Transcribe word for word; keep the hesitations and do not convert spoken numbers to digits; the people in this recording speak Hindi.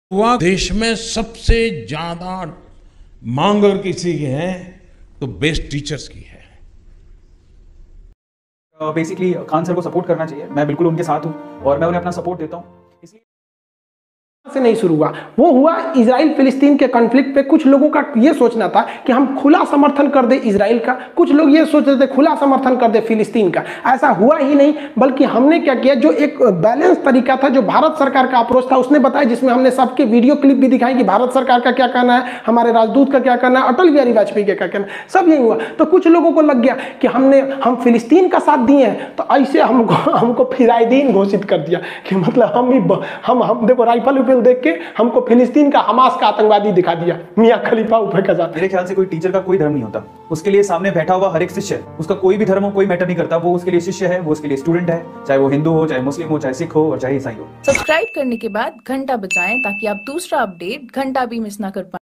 हुआ देश में सबसे ज्यादा मांग अगर किसी की है तो बेस्ट टीचर्स की है। बेसिकली uh, खान सर को सपोर्ट करना चाहिए। मैं बिल्कुल उनके साथ हूं और मैं उन्हें अपना सपोर्ट देता हूं। इसलिए से नहीं शुरू हुआ, वो हुआ इजराइल फिलिस्तीन के कॉन्फ्लिक्ट पे। कुछ लोगों का ये सोचना था कि हम खुला समर्थन कर दे इजराइल का, कुछ लोग ये सोच रहे थे खुला समर्थन कर दे फिलिस्तीन का। ऐसा हुआ ही नहीं, बल्कि हमने क्या किया, जो एक बैलेंस तरीका था, जो भारत सरकार का अप्रोच था, उसने बताया, जिसमें हमने सबके वीडियो क्लिप भी दिखाई कि भारत सरकार का क्या कहना है, हमारे राजदूत का क्या कहना है, अटल बिहारी वाजपेयी का क्या कहना है, सब यही हुआ। तो कुछ लोगों को लग गया कि हमने हम फिलिस्तीन का साथ दिए हैं, तो ऐसे हमको हमको फिराइदीन घोषित कर दिया कि मतलब हम भी हम हम देखो राइफल उफल देख के हमको फिलिस्तीन का हमास का आतंकवादी दिखा दिया, मियां खलीफा ऊपर का जाता। मेरे ख्याल से कोई टीचर का कोई धर्म नहीं होता, उसके लिए सामने बैठा हुआ हर एक शिष्य है, उसका कोई भी धर्म हो कोई मैटर नहीं करता, वो उसके लिए शिष्य है, वो उसके लिए स्टूडेंट है, चाहे वो हिंदू हो, चाहे मुस्लिम हो, चाहे सिख हो और चाहे ईसाई हो। सब्सक्राइब करने के बाद घंटा बजाएं ताकि आप दूसरा अपडेट घंटा भी मिस ना कर पाएं।